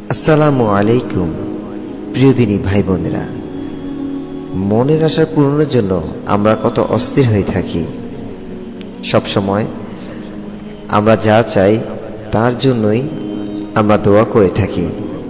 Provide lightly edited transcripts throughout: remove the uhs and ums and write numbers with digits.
আসসালামু আলাইকুম প্রিয় দিনী ভাই বোনেরা, মনের আশা পূরণের জন্য আমরা কত অস্থির হয়ে থাকি। সবসময় আমরা যা চাই তার জন্যই আমরা দোয়া করে থাকি,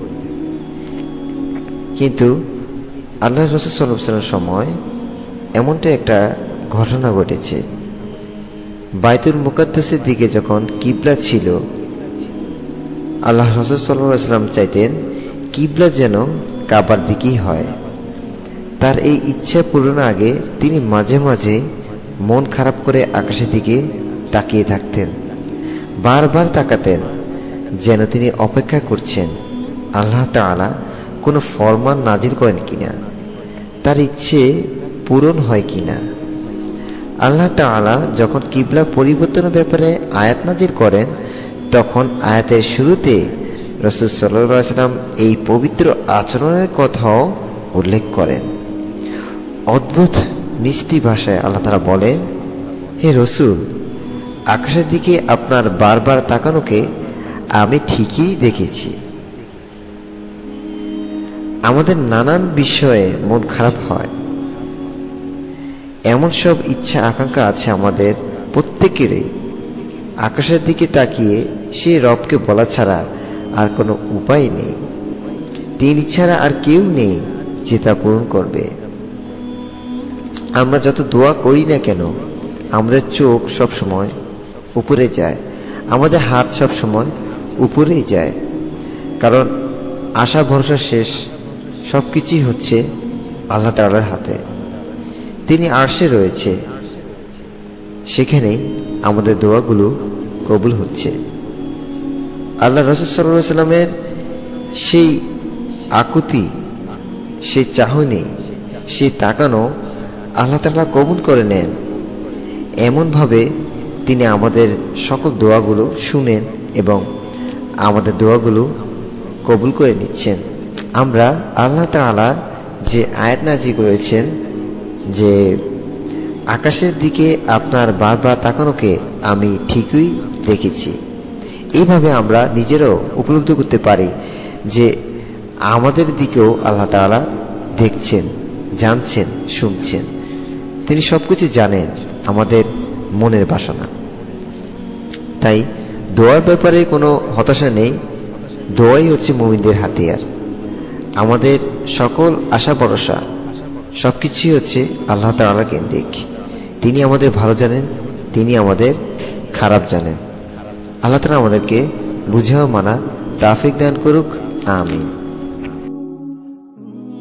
কিন্তু আল্লাহ রাসূল সাল্লাল্লাহু আলাইহি ওয়াসাল্লামের সময় এমনটা একটা ঘটনা ঘটেছে। বাইতুল মুকাদ্দাসের দিকে যখন কিবলা ছিল, আল্লাহ রাসূল সাল্লাল্লাহু আলাইহি ওয়াসাল্লাম চাইতেন কিবলা যেন কাবার দিকেই হয়। তার এই ইচ্ছা পূরণের আগে তিনি মাঝে মাঝে মন খারাপ করে আকাশের দিকে তাকিয়ে থাকতেন, বারবার তাকাতেন, যেন তিনি অপেক্ষা করছেন আল্লাহ তাআলা কোনো ফরমান নাজিল করেন কিনা, তার ইচ্ছে পূরণ হয় কিনা। আল্লাহ তাআলা যখন কিবলা পরিবর্তনের ব্যাপারে আয়াত নাজিল করেন, তখন আয়াতের শুরুতে রাসূল সাল্লাল্লাহু আলাইহি ওয়াসাল্লাম এই পবিত্র আচরণের কথাও উল্লেখ করেন। অদ্ভুত মিষ্টি ভাষায় আল্লাহ তাআলা বলেন, হে রাসূল, আকাশের দিকে আপনার বারবার তাকানোকে আমি ঠিকই দেখেছি। আমাদের নানান বিষয়ে মন খারাপ হয়, এমন সব ইচ্ছা আকাঙ্ক্ষা আছে আমাদের প্রত্যেকেরই। আকাশের দিকে তাকিয়ে সে রবকে বলা ছাড়া আর কোনো উপায় নেই। তিনি ছাড়া আর কেউ নেই যে তা পূরণ করবে। আমরা যত দোয়া করি না কেন, আমাদের চোখ সবসময় উপরে যায়, আমাদের হাত সবসময় উপরেই যায়, কারণ আশা ভরসা শেষ। সব কিছুই হচ্ছে আল্লাহ তাআলার হাতে। তিনি আরশে রয়েছে, সেখানেই আমাদের দোয়াগুলো কবুল হচ্ছে। আল্লাহ রাসূল সাল্লাল্লাহু আলাইহি ওয়াসাল্লামের সেই আকুতি, সেই চাহনি, সেই তাকানো আল্লাহ তাআলা কবুল করে নেন। এমনভাবে তিনি আমাদের সকল দোয়াগুলো শুনেন এবং আমাদের দোয়াগুলো কবুল করে নিচ্ছেন। আমরা আল্লাহ তাআলা যে আয়াত নাজিল করেছেন যে আকাশের দিকে আপনার বারবার তাকানোকে আমি ঠিকই দেখেছি, এইভাবে আমরা নিজেরাও উপলব্ধি করতে পারি যে আমাদের দিকেও আল্লাহ তাআলা দেখছেন, জানছেন, শুনছেন। তিনি সব কিছু জানেন, আমাদের মনের বাসনা। তাই দোয়ার ব্যাপারে কোনো হতাশা নেই। দোয়াই হচ্ছে মুমিনদের হাতিয়ার। আমাদের সকল আশা ভরসা সব কিছুই হচ্ছে আল্লাহ তাআলা কেন্দ্রিক। তিনি আমাদের ভালো জানেন, তিনি আমাদের খারাপ জানেন। আল্লাহ তাআলা আমাদেরকে বুঝাও মানা তৌফিক দান করুক। আমিন।